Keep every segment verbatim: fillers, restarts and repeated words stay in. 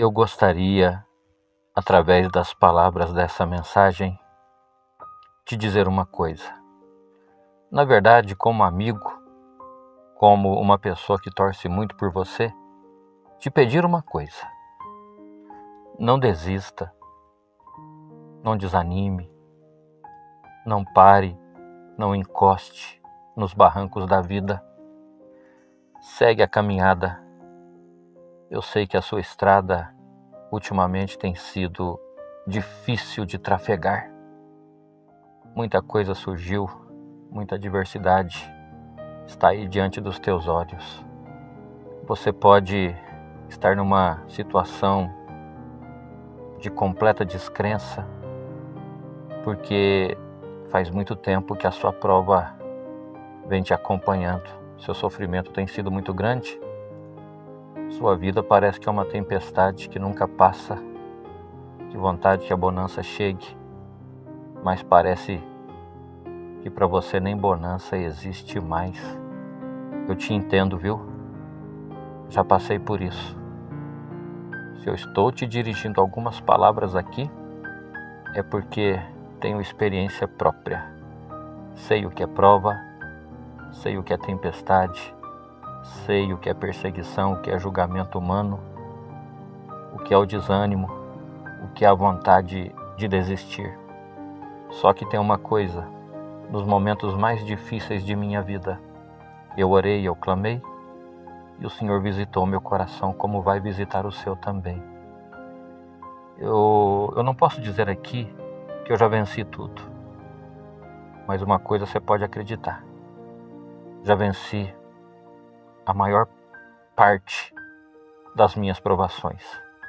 Eu gostaria, através das palavras dessa mensagem, te dizer uma coisa. Na verdade, como amigo, como uma pessoa que torce muito por você, te pedir uma coisa. Não desista, não desanime, não pare, não encoste nos barrancos da vida. Segue a caminhada. Eu sei que a sua estrada ultimamente tem sido difícil de trafegar. Muita coisa surgiu, muita diversidade está aí diante dos teus olhos. Você pode estar numa situação de completa descrença, porque faz muito tempo que a sua prova vem te acompanhando. Seu sofrimento tem sido muito grande. Sua vida parece que é uma tempestade que nunca passa. Que vontade que a bonança chegue, mas parece que para você nem bonança existe mais. Eu te entendo, viu? Já passei por isso. Se eu estou te dirigindo algumas palavras aqui, é porque tenho experiência própria. Sei o que é prova, sei o que é tempestade, sei o que é perseguição, o que é julgamento humano, o que é o desânimo, o que é a vontade de desistir. Só que tem uma coisa, nos momentos mais difíceis de minha vida, eu orei, eu clamei, e o Senhor visitou meu coração, como vai visitar o seu também. Eu, eu não posso dizer aqui que eu já venci tudo, mas uma coisa você pode acreditar. Já venci a maior parte das minhas provações.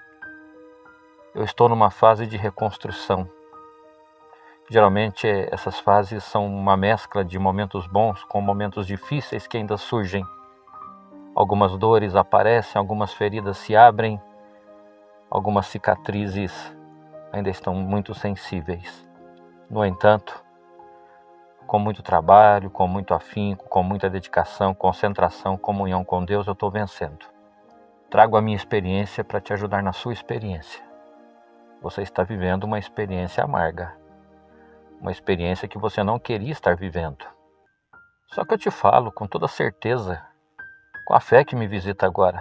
Eu estou numa fase de reconstrução. Geralmente essas fases são uma mescla de momentos bons com momentos difíceis que ainda surgem. Algumas dores aparecem, algumas feridas se abrem, algumas cicatrizes ainda estão muito sensíveis. No entanto, com muito trabalho, com muito afinco, com muita dedicação, concentração, comunhão com Deus, eu estou vencendo. Trago a minha experiência para te ajudar na sua experiência. Você está vivendo uma experiência amarga, uma experiência que você não queria estar vivendo. Só que eu te falo com toda certeza, com a fé que me visita agora.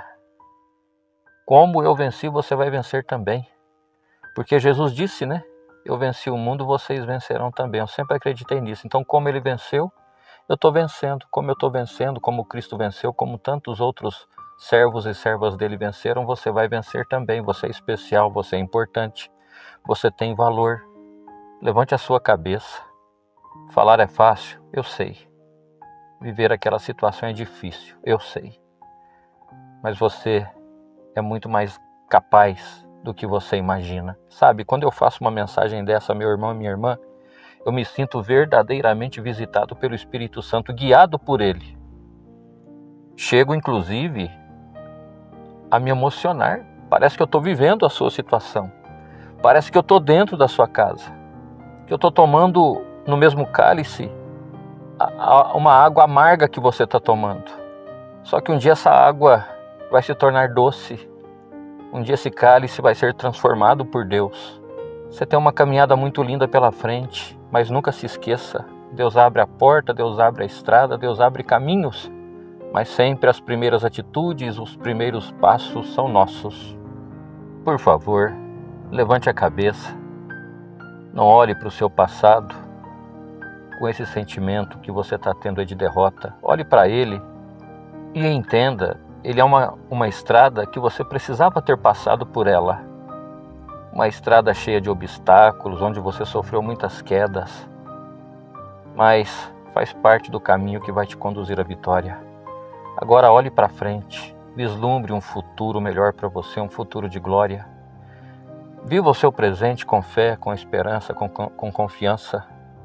Como eu venci, você vai vencer também. Porque Jesus disse, né? Eu venci o mundo, vocês vencerão também. Eu sempre acreditei nisso. Então, como ele venceu, eu estou vencendo. Como eu estou vencendo, como Cristo venceu, como tantos outros servos e servas dele venceram, você vai vencer também. Você é especial, você é importante, você tem valor. Levante a sua cabeça. Falar é fácil, eu sei. Viver aquela situação é difícil, eu sei. Mas você é muito mais capaz do que você imagina. Sabe, quando eu faço uma mensagem dessa, meu irmão e minha irmã, eu me sinto verdadeiramente visitado pelo Espírito Santo, guiado por Ele. Chego, inclusive, a me emocionar. Parece que eu estou vivendo a sua situação. Parece que eu estou dentro da sua casa. Que eu estou tomando no mesmo cálice uma água amarga que você está tomando. Só que um dia essa água vai se tornar doce. Um dia esse cálice vai ser transformado por Deus. Você tem uma caminhada muito linda pela frente, mas nunca se esqueça. Deus abre a porta, Deus abre a estrada, Deus abre caminhos. Mas sempre as primeiras atitudes, os primeiros passos são nossos. Por favor, levante a cabeça. Não olhe para o seu passado com esse sentimento que você está tendo de derrota. Olhe para ele e entenda, ele é uma, uma estrada que você precisava ter passado por ela. Uma estrada cheia de obstáculos, onde você sofreu muitas quedas. Mas faz parte do caminho que vai te conduzir à vitória. Agora olhe para frente, vislumbre um futuro melhor para você, um futuro de glória. Viva o seu presente com fé, com esperança, com, com confiança.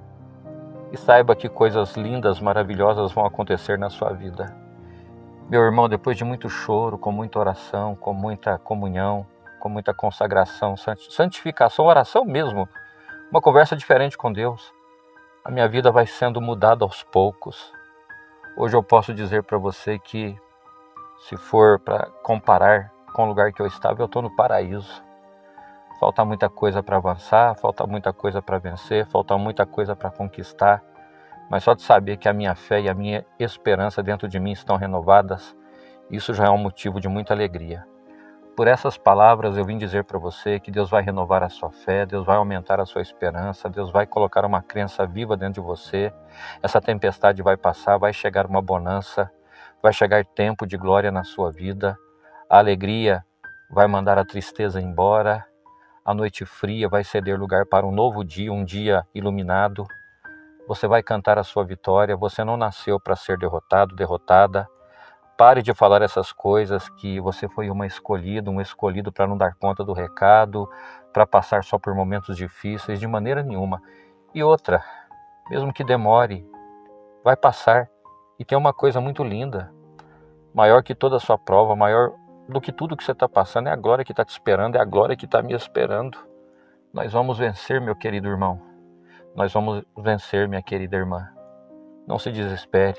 E saiba que coisas lindas, maravilhosas vão acontecer na sua vida. Meu irmão, depois de muito choro, com muita oração, com muita comunhão, com muita consagração, santificação, oração mesmo, uma conversa diferente com Deus, a minha vida vai sendo mudada aos poucos. Hoje eu posso dizer para você que, se for para comparar com o lugar que eu estava, eu estou no paraíso. Falta muita coisa para avançar, falta muita coisa para vencer, falta muita coisa para conquistar. Mas só de saber que a minha fé e a minha esperança dentro de mim estão renovadas, isso já é um motivo de muita alegria. Por essas palavras eu vim dizer para você que Deus vai renovar a sua fé, Deus vai aumentar a sua esperança, Deus vai colocar uma crença viva dentro de você. Essa tempestade vai passar, vai chegar uma bonança, vai chegar tempo de glória na sua vida. A alegria vai mandar a tristeza embora, a noite fria vai ceder lugar para um novo dia, um dia iluminado. Você vai cantar a sua vitória, você não nasceu para ser derrotado, derrotada. Pare de falar essas coisas, que você foi uma escolhida, um escolhido para não dar conta do recado, para passar só por momentos difíceis, de maneira nenhuma. E outra, mesmo que demore, vai passar. E tem uma coisa muito linda, maior que toda a sua prova, maior do que tudo que você está passando, é a glória que está te esperando, é a glória que está me esperando. Nós vamos vencer, meu querido irmão. Nós vamos vencer, minha querida irmã. Não se desespere.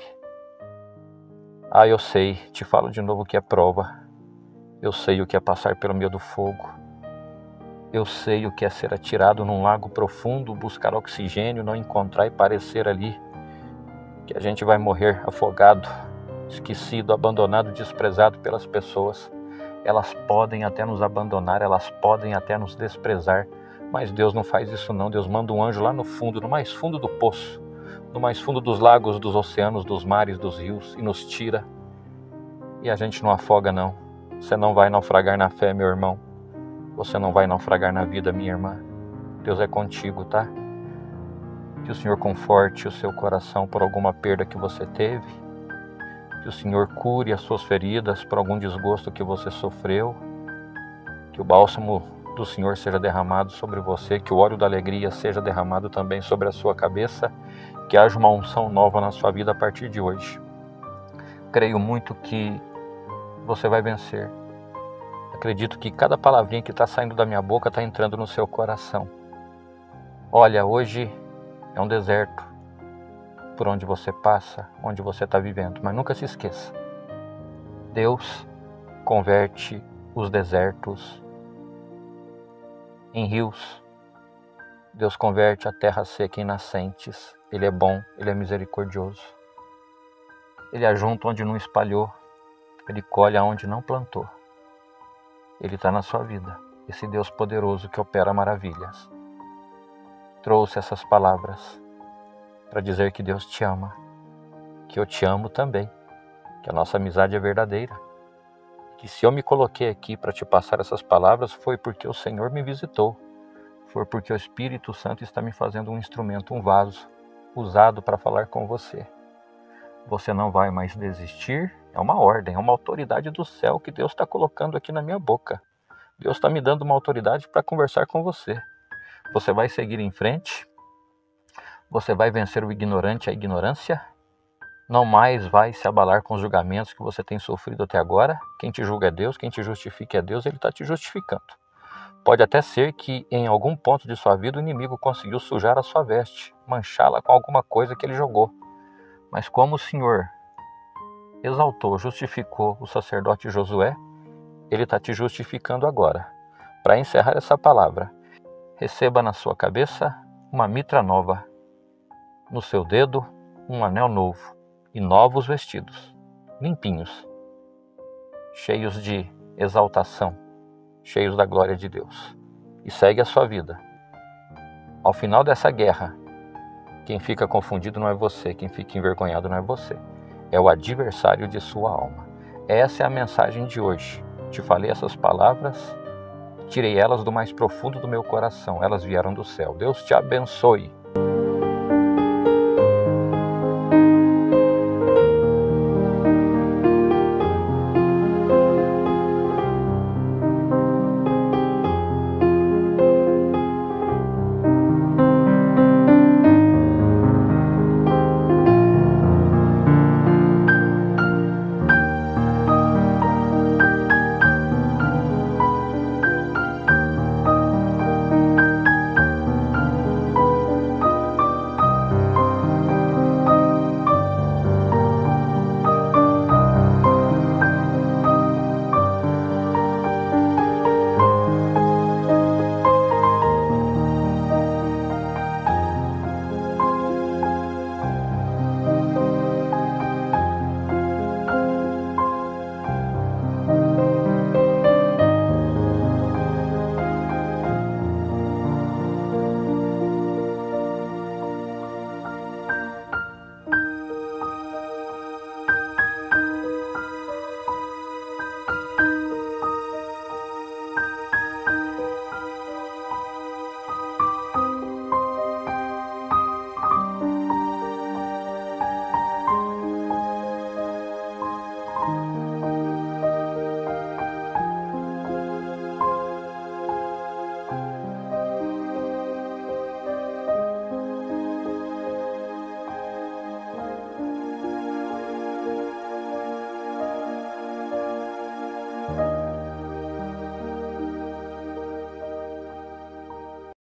Ah, eu sei, te falo de novo o que é prova. Eu sei o que é passar pelo meio do fogo. Eu sei o que é ser atirado num lago profundo, buscar oxigênio, não encontrar e parecer ali que a gente vai morrer afogado, esquecido, abandonado, desprezado pelas pessoas. Elas podem até nos abandonar, elas podem até nos desprezar, mas Deus não faz isso não. Deus manda um anjo lá no fundo, no mais fundo do poço, no mais fundo dos lagos, dos oceanos, dos mares, dos rios, e nos tira. E a gente não afoga não. Você não vai naufragar na fé, meu irmão. Você não vai naufragar na vida, minha irmã. Deus é contigo, tá? Que o Senhor conforte o seu coração por alguma perda que você teve. Que o Senhor cure as suas feridas por algum desgosto que você sofreu. Que o bálsamo do Senhor seja derramado sobre você. Que o óleo da alegria seja derramado também sobre a sua cabeça. Que haja uma unção nova na sua vida a partir de hoje. Creio muito que você vai vencer. Acredito que cada palavrinha que está saindo da minha boca está entrando no seu coração. Olha, hoje é um deserto por onde você passa, onde você está vivendo. Mas nunca se esqueça. Deus converte os desertos em rios. Deus converte a terra seca em nascentes. Ele é bom, Ele é misericordioso. Ele ajunta onde não espalhou. Ele colhe aonde não plantou. Ele está na sua vida. Esse Deus poderoso que opera maravilhas. Trouxe essas palavras para dizer que Deus te ama. Que eu te amo também. Que a nossa amizade é verdadeira. Que se eu me coloquei aqui para te passar essas palavras, foi porque o Senhor me visitou. Foi porque o Espírito Santo está me fazendo um instrumento, um vaso, usado para falar com você. Você não vai mais desistir. É uma ordem, é uma autoridade do céu que Deus está colocando aqui na minha boca. Deus está me dando uma autoridade para conversar com você. Você vai seguir em frente. Você vai vencer o ignorante, a ignorância. Não mais vai se abalar com os julgamentos que você tem sofrido até agora. Quem te julga é Deus, quem te justifica é Deus, Ele está te justificando. Pode até ser que em algum ponto de sua vida o inimigo conseguiu sujar a sua veste, manchá-la com alguma coisa que ele jogou. Mas como o Senhor exaltou, justificou o sacerdote Josué, Ele está te justificando agora. Para encerrar essa palavra, receba na sua cabeça uma mitra nova, no seu dedo um anel novo e novos vestidos, limpinhos, cheios de exaltação, cheios da glória de Deus. E segue a sua vida. Ao final dessa guerra, quem fica confundido não é você, quem fica envergonhado não é você. É o adversário de sua alma. Essa é a mensagem de hoje. Te falei essas palavras, tirei elas do mais profundo do meu coração. Elas vieram do céu. Deus te abençoe.